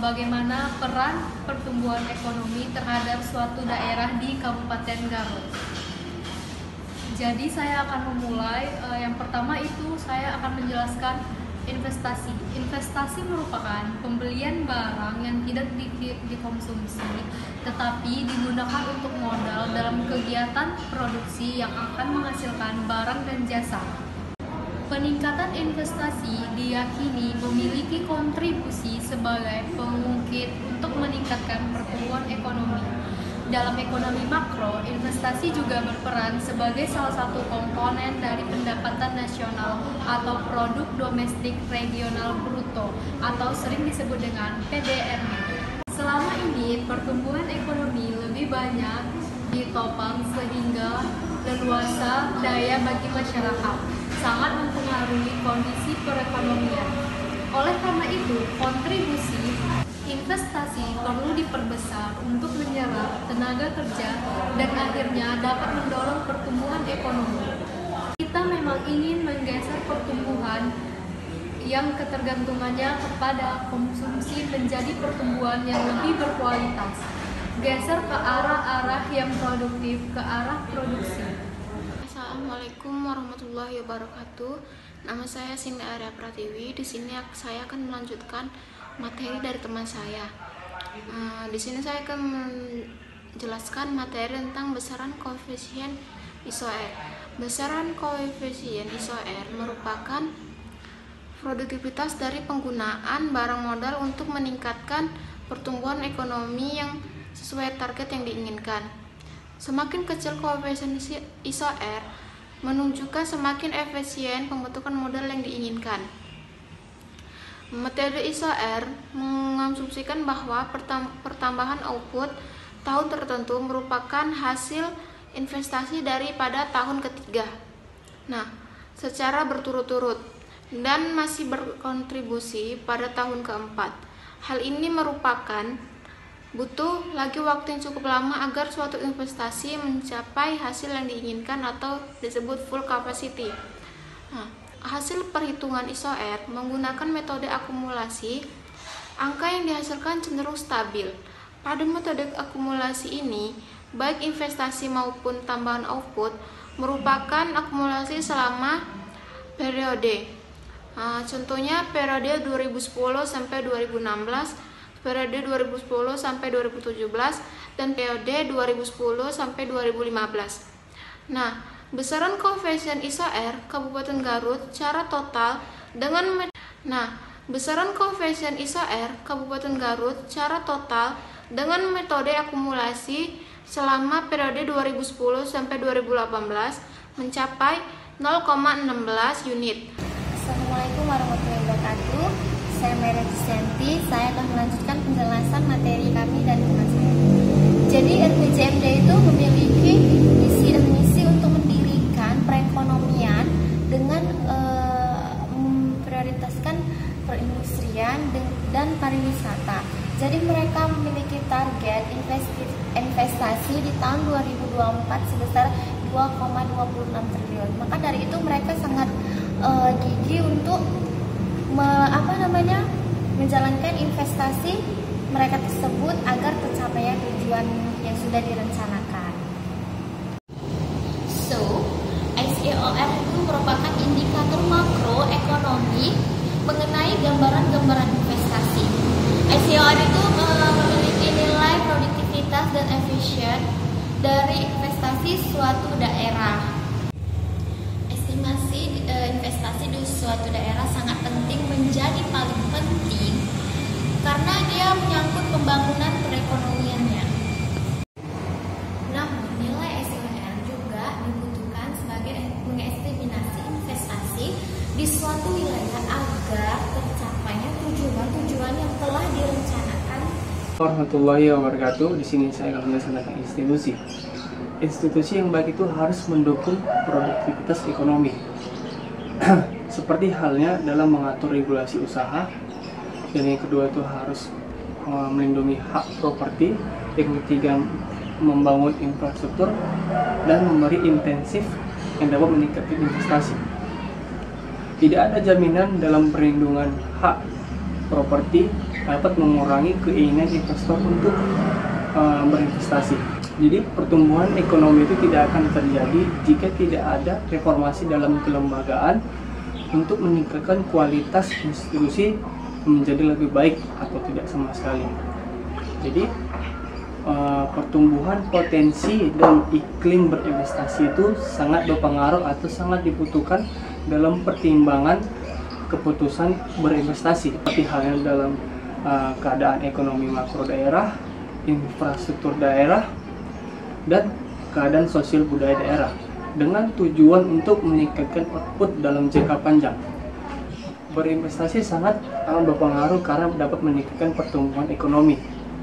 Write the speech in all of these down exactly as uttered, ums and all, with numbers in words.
bagaimana peran pertumbuhan ekonomi terhadap suatu daerah di Kabupaten Garut. Jadi saya akan memulai, eh, yang pertama itu saya akan menjelaskan investasi. Investasi merupakan pembelian barang yang tidak di- dikonsumsi tetapi digunakan untuk modal dalam kegiatan produksi yang akan menghasilkan barang dan jasa. Peningkatan investasi diyakini memiliki kontribusi sebagai pengungkit untuk meningkatkan pertumbuhan ekonomi. Dalam ekonomi makro, investasi juga berperan sebagai salah satu komponen dari pendapatan nasional atau produk domestik regional bruto atau sering disebut dengan P D R B. Selama ini, pertumbuhan ekonomi lebih banyak ditopang sehingga leluasa daya bagi masyarakat sangat mempengaruhi kondisi perekonomian. Oleh karena itu, kontribusi investasi perlu diperbesar untuk menyerap tenaga kerja dan akhirnya dapat mendorong pertumbuhan ekonomi. Kita memang ingin menggeser pertumbuhan yang ketergantungannya kepada konsumsi menjadi pertumbuhan yang lebih berkualitas. Geser ke arah-arah yang produktif, ke arah produksi. Assalamualaikum warahmatullahi wabarakatuh. Nama saya Sinda Arya Pratiwi. Di sini saya akan melanjutkan materi dari teman saya. Uh, di sini saya akan menjelaskan materi tentang besaran koefisien I S O R. Besaran koefisien I S O R merupakan produktivitas dari penggunaan barang modal untuk meningkatkan pertumbuhan ekonomi yang sesuai target yang diinginkan. Semakin kecil koefisien I S O R, menunjukkan semakin efisien pembentukan modal yang diinginkan. Metode I S O R mengasumsikan bahwa pertambahan output tahun tertentu merupakan hasil investasi daripada tahun ketiga. Nah, secara berturut-turut dan masih berkontribusi pada tahun keempat. Hal ini merupakan butuh lagi waktu yang cukup lama agar suatu investasi mencapai hasil yang diinginkan atau disebut full capacity. Nah, hasil perhitungan I S O R menggunakan metode akumulasi, angka yang dihasilkan cenderung stabil. Pada metode akumulasi ini, baik investasi maupun tambahan output merupakan akumulasi selama periode. Nah, contohnya periode dua ribu sepuluh sampai dua ribu enam belas, periode dua ribu sepuluh sampai dua ribu tujuh belas, dan periode dua ribu sepuluh sampai dua ribu lima belas. Nah, besaran koefisien I S O R Kabupaten Garut secara total dengan Nah, besaran koefisien I S O R Kabupaten Garut secara total dengan metode akumulasi selama periode dua ribu sepuluh sampai dua ribu delapan belas mencapai nol koma satu enam unit. Assalamualaikum warahmatullahi wabarakatuh. Saya Mary Vicenti. Saya akan melanjutkan penjelasan materi kami dari teman saya. Jadi R P J M D itu memiliki visi dan misi untuk mendirikan perekonomian dengan uh, memprioritaskan perindustrian dan pariwisata. Jadi mereka memiliki target investi, investasi di tahun dua ribu dua puluh empat sebesar dua koma dua enam triliun. Maka dari itu mereka sangat uh, gigih untuk me, apa namanya menjalankan investasi mereka tersebut agar tercapainya tujuan yang sudah direncanakan. So, I S O R itu merupakan indikator makro ekonomi mengenai gambaran-gambaran investasi. I S O R itu uh, memiliki nilai produktivitas dan efisien dari investasi suatu daerah. Estimasi uh, investasi di suatu daerah sangat penting, menjadi paling penting karena dia menyangkut pembangunan perekonomiannya. Namun, nilai I S O R juga dibutuhkan sebagai mengestimasi investasi di suatu wilayah agar tercapainya tujuan-tujuan yang telah direncanakan. Warahmatullahi wabarakatuh. Di sini saya akan menjelaskan tentang institusi. Institusi yang baik itu harus mendukung produktivitas ekonomi. Seperti halnya dalam mengatur regulasi usaha. Dan yang kedua itu harus melindungi hak properti. Yang ketiga membangun infrastruktur dan memberi intensif yang dapat meningkatkan investasi. Tidak ada jaminan dalam perlindungan hak properti dapat mengurangi keinginan investor untuk uh, berinvestasi. Jadi pertumbuhan ekonomi itu tidak akan terjadi jika tidak ada reformasi dalam kelembagaan untuk meningkatkan kualitas institusi menjadi lebih baik atau tidak sama sekali. Jadi uh, pertumbuhan potensi dan iklim berinvestasi itu sangat berpengaruh atau sangat dibutuhkan dalam pertimbangan keputusan berinvestasi, seperti halnya dalam uh, keadaan ekonomi makro daerah, infrastruktur daerah, dan keadaan sosial budaya daerah, dengan tujuan untuk meningkatkan output dalam jangka panjang. Berinvestasi sangat amat berpengaruh karena dapat meningkatkan pertumbuhan ekonomi,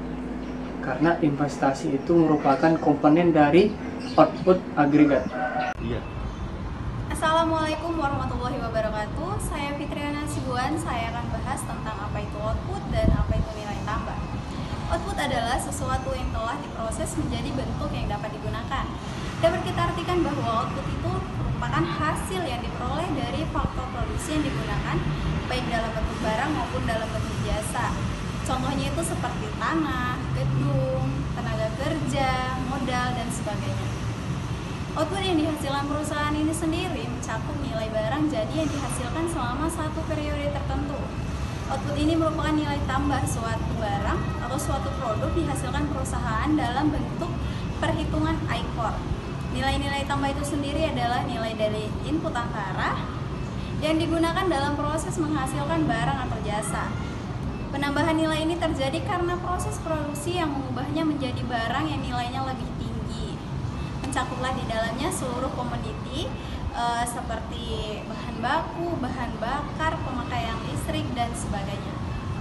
karena investasi itu merupakan komponen dari output agregat. Iya. Assalamualaikum warahmatullahi wabarakatuh. Saya Fitriana Sibuan. Saya akan bahas tentang apa itu output dan apa itu nilai tambah. Output adalah sesuatu yang telah diproses menjadi bentuk yang dapat digunakan. Dapat kita artikan bahwa output itu merupakan hasil yang diperoleh dari faktor produksi yang digunakan, baik dalam bentuk barang maupun dalam bentuk jasa. Contohnya itu seperti tanah, gedung, tenaga kerja, modal, dan sebagainya. Output yang dihasilkan perusahaan ini sendiri mencakup nilai barang jadi yang dihasilkan selama satu periode tertentu. Output ini merupakan nilai tambah suatu barang atau suatu produk dihasilkan perusahaan dalam bentuk perhitungan I C O R. Nilai-nilai tambah itu sendiri adalah nilai dari input antara yang digunakan dalam proses menghasilkan barang atau jasa. Penambahan nilai ini terjadi karena proses produksi yang mengubahnya menjadi barang yang nilainya lebih tinggi. Mencakuplah di dalamnya seluruh komoditi e, seperti bahan baku, bahan bakar, pemakaian listrik, dan sebagainya.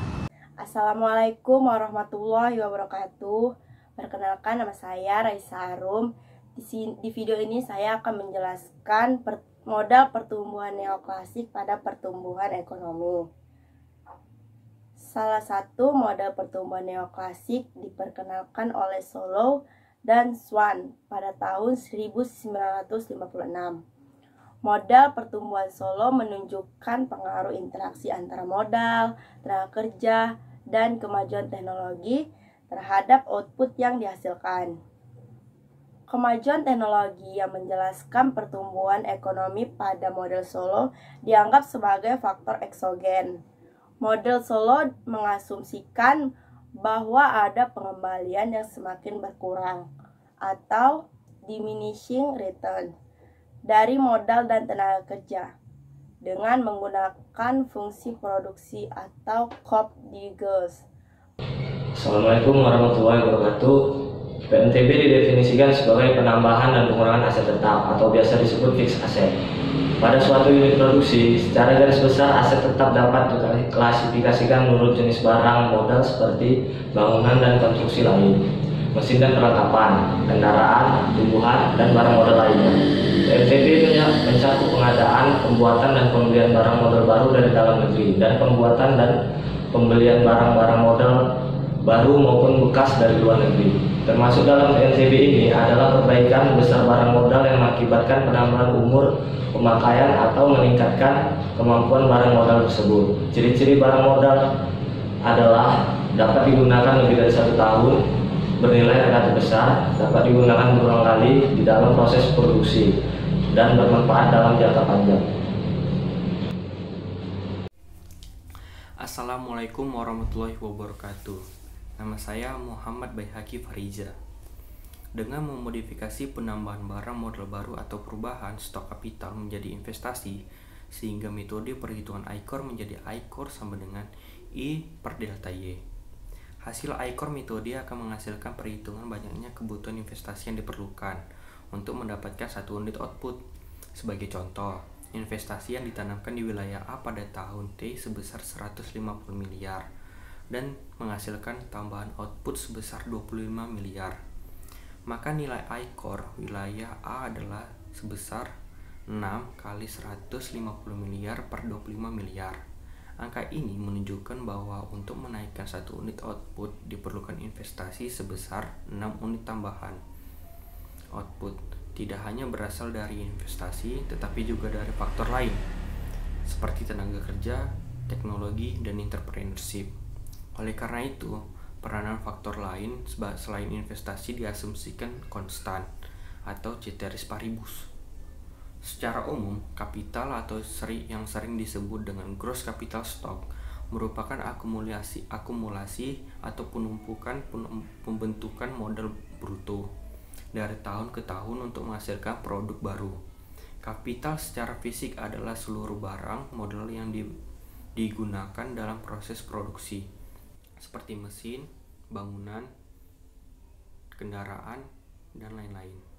Assalamualaikum warahmatullahi wabarakatuh. Perkenalkan, nama saya Raisa Arum. Di, di video ini saya akan menjelaskan per, modal pertumbuhan neoklasik pada pertumbuhan ekonomi. Salah satu modal pertumbuhan neoklasik diperkenalkan oleh Solow dan Swan pada tahun seribu sembilan ratus lima puluh enam. Modal pertumbuhan Solow menunjukkan pengaruh interaksi antara modal, tenaga kerja, dan kemajuan teknologi terhadap output yang dihasilkan. Kemajuan teknologi yang menjelaskan pertumbuhan ekonomi pada model Solow dianggap sebagai faktor eksogen. Model Solow mengasumsikan bahwa ada pengembalian yang semakin berkurang atau diminishing return dari modal dan tenaga kerja dengan menggunakan fungsi produksi atau Cobb-Diggers. Assalamualaikum warahmatullahi wabarakatuh. P N T B didefinisikan sebagai penambahan dan pengurangan aset tetap atau biasa disebut fixed asset. Pada suatu unit produksi, secara garis besar aset tetap dapat diklasifikasikan menurut jenis barang modal seperti bangunan dan konstruksi lain, mesin dan perlengkapan, kendaraan, tumbuhan, dan barang modal lainnya. P N T B mencakup pengadaan, pembuatan, dan pembelian barang modal baru dari dalam negeri, dan pembuatan dan pembelian barang-barang modal baru maupun bekas dari luar negeri. Termasuk dalam P N T B ini adalah perbaikan besar barang modal yang mengakibatkan penambahan umur pemakaian atau meningkatkan kemampuan barang modal tersebut. Ciri-ciri barang modal adalah dapat digunakan lebih dari satu tahun, bernilai relatif besar, dapat digunakan berulang kali di dalam proses produksi, dan bermanfaat dalam jangka panjang. Assalamualaikum warahmatullahi wabarakatuh. Nama saya Muhammad Baihaqi Fariza. Dengan memodifikasi penambahan barang modal baru atau perubahan stok kapital menjadi investasi, sehingga metode perhitungan I C O R menjadi I C O R sama dengan I per delta Y. Hasil I C O R metode akan menghasilkan perhitungan banyaknya kebutuhan investasi yang diperlukan untuk mendapatkan satu unit output. Sebagai contoh, investasi yang ditanamkan di wilayah A pada tahun T sebesar seratus lima puluh miliar dan menghasilkan tambahan output sebesar dua puluh lima miliar. Maka nilai I C O R wilayah A adalah sebesar enam kali seratus lima puluh miliar per dua puluh lima miliar. Angka ini menunjukkan bahwa untuk menaikkan satu unit output diperlukan investasi sebesar enam unit tambahan. Output tidak hanya berasal dari investasi tetapi juga dari faktor lain seperti tenaga kerja, teknologi, dan entrepreneurship. Oleh karena itu, peranan faktor lain selain investasi diasumsikan konstan atau ceteris paribus. Secara umum, kapital atau seri yang sering disebut dengan gross capital stock merupakan akumulasi akumulasi atau penumpukan pembentukan modal bruto dari tahun ke tahun untuk menghasilkan produk baru. Kapital secara fisik adalah seluruh barang modal yang di, digunakan dalam proses produksi, seperti mesin, bangunan, kendaraan, dan lain-lain.